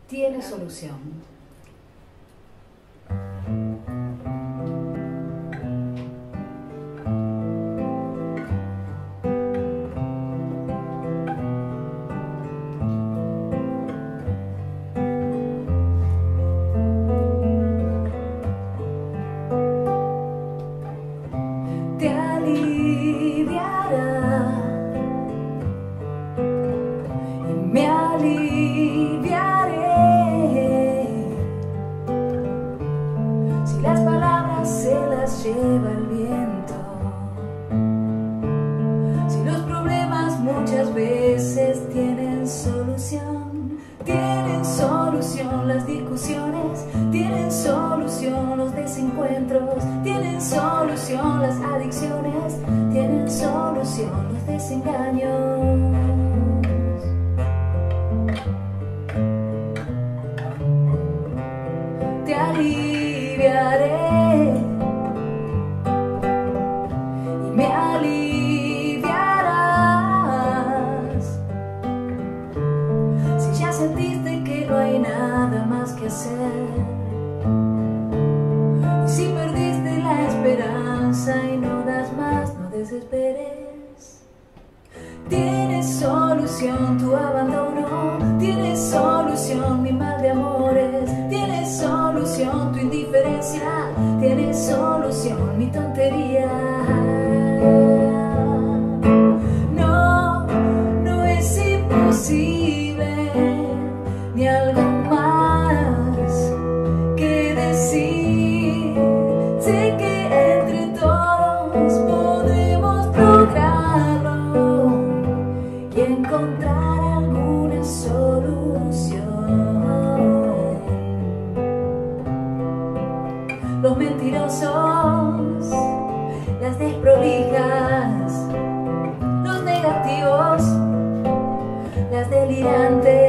tiene solución. Te aliviará y me aliviaré si las palabras se las lleva el viento, si los problemas muchas veces tienen solución las discusiones, tienen solución los desencuentros, tienen solución las adicciones, tienen solución los desengaños. Te aliviaré y me aliviarás si ya sentiste que no hay nada más que hacer, y si perdiste la esperanza y no das más, no desesperes. Tienes solución tu abandono, tienes solución mi mal de amores, tienes solución tu indiferencia, tienes solución mi tontería. No, no es imposible ni algo más que decir. Sé que entre todos podemos lograrlo y encontrar alguna solución. Los mentirosos, las desprolijas, los negativos, las delirantes,